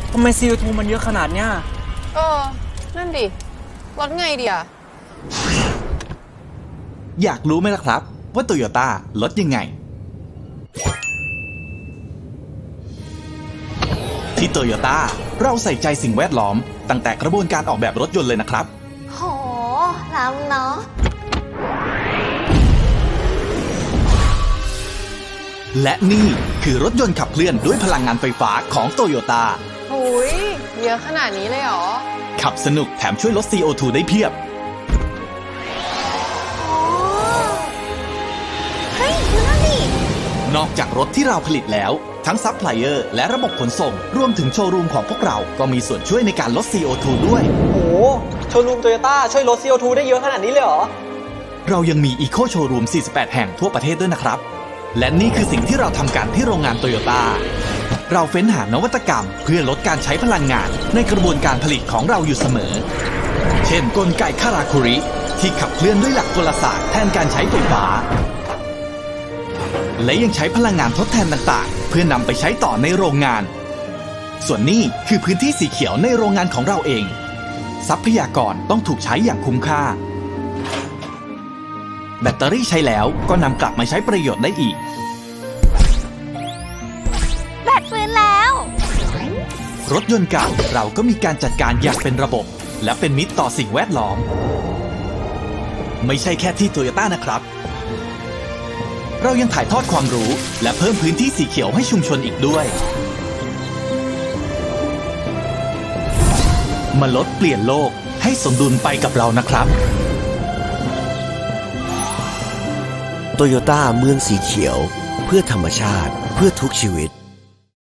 ทำไม CO2 มันเยอะขนาดเนี้ยนั่นดิลดไงดีอะอยากรู้ไหมล่ะครับว่าโตโยต้าลดยังไงที่โตโยต้าเราใส่ใจสิ่งแวดล้อมตั้งแต่กระบวนการออกแบบรถยนต์เลยนะครับโหล้ำเนาะและนี่คือรถยนต์ขับเคลื่อนด้วยพลังงานไฟฟ้าของโตโยต้าหุยเยอะขนาดนี้เลยเหรอขับสนุกแถมช่วยลด CO2 ได้เพียบเฮ้ยดูนั่นดินอกจากรถที่เราผลิตแล้วทั้งซัพพลายเออร์และระบบขนส่งรวมถึงโชว์รูมของพวกเราก็มีส่วนช่วยในการลด CO2 ด้วยโอ้โชว์รูมโตโยต้าช่วยลด CO2 ได้เยอะขนาดนี้เลยเหรอเรายังมีอีโคโชว์รูม48แห่งทั่วประเทศด้วยนะครับและนี่คือสิ่งที่เราทำกันที่โรงงานโตโยต้าเราเฟ้นหานวัตกรรมเพื่อลดการใช้พลังงานในกระบวนการผลิตของเราอยู่เสมอเช่นกลไกคาราคุริที่ขับเคลื่อนด้วยหลักกลศาสตร์แทนการใช้ไฟฟ้าและยังใช้พลังงานทดแทนต่างๆเพื่อนำไปใช้ต่อในโรงงานส่วนนี้คือพื้นที่สีเขียวในโรงงานของเราเองทรัพยากรต้องถูกใช้อย่างคุ้มค่าแบตเตอรี่ใช้แล้วก็นำกลับมาใช้ประโยชน์ได้อีกแบตฟื้นแล้วรถยนต์เก่าเราก็มีการจัดการอย่างเป็นระบบและเป็นมิตรต่อสิ่งแวดล้อมไม่ใช่แค่ที่โตโยต้านะครับเรายังถ่ายทอดความรู้และเพิ่มพื้นที่สีเขียวให้ชุมชนอีกด้วยมาลดเปลี่ยนโลกให้สมดุลไปกับเรานะครับโตโยต้าเมืองสีเขียวเพื่อธรรมชาติเพื่อทุกชีวิต